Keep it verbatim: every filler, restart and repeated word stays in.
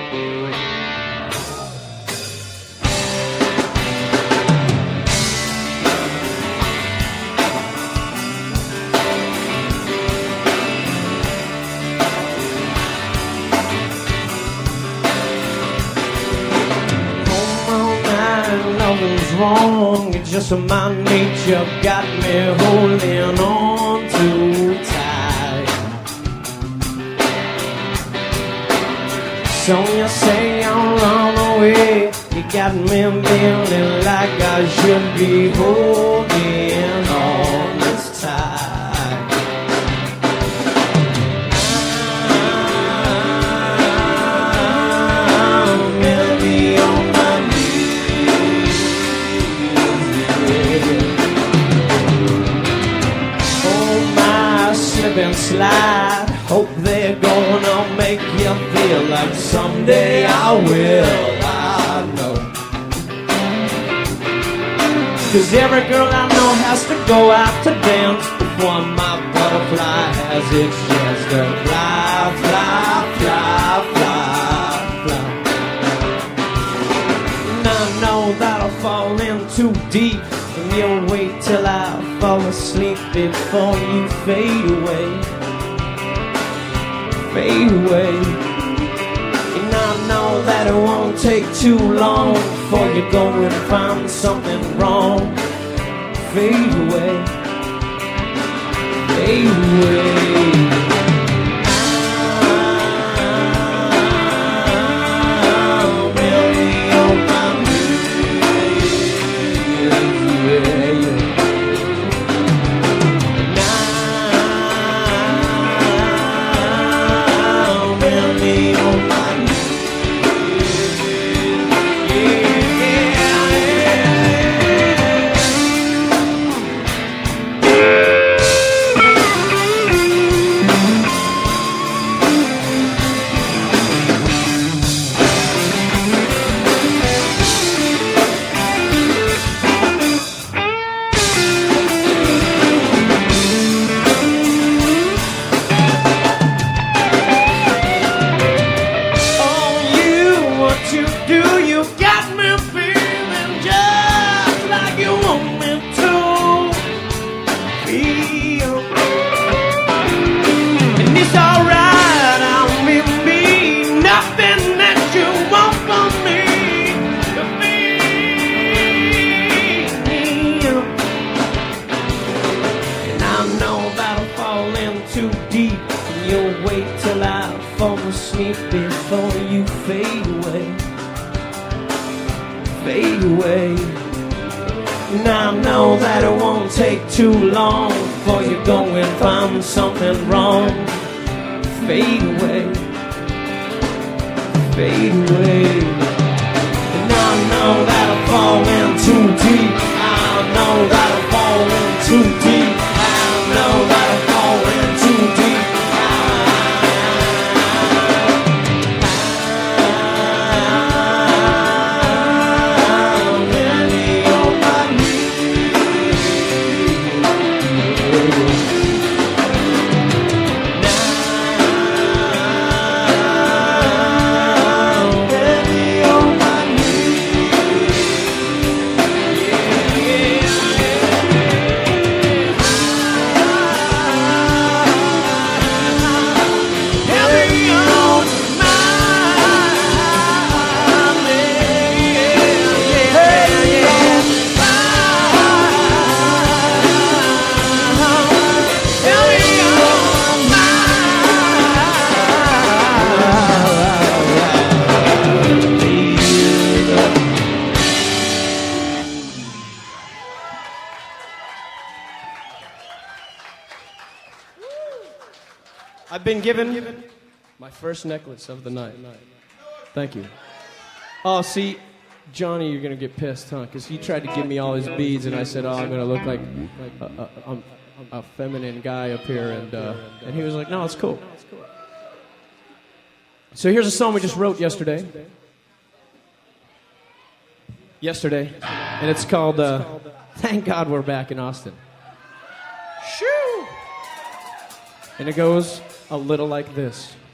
Wrong, it's just my nature got me holding on too tight. So you say I'm on the way, you got me feeling like I should be holding on this tight. And slide, hope they're gonna make you feel like someday I will. I know, 'cause every girl I know has to go out to dance before my butterfly has its chance to fly, fly, fly, fly, fly. And I know that I'll fall in too deep, and you'll wait till I fall asleep before you fade away, fade away. And I know that it won't take too long before you go and find something wrong. Fade away, fade away. Before you fade away, fade away. And I know that it won't take too long before you go and find something wrong. Fade away, fade away. And I know that I'll fall in too deep. I know that I'll fall in too deep. I know that I'll fall in too deep. I've been given my first necklace of the night. Thank you. Oh, see, Johnny, you're going to get pissed, huh? Because he tried to give me all his beads, and I said, oh, I'm going to look like a, a, a, a feminine guy up here. And, uh, and he was like, no, it's cool. So here's a song we just wrote yesterday. Yesterday. And it's called uh, Thank God We're Back in Austin. Shoo! And it goes a little like this.